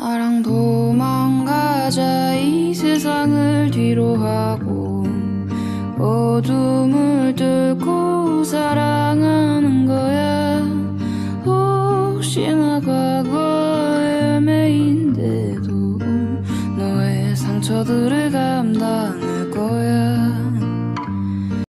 나랑 도망가자. 이 세상을 뒤로 하고 어둠을 뚫고 사랑하는 거야. 혹시나 과거의 매인데도 너의 상처들을 감당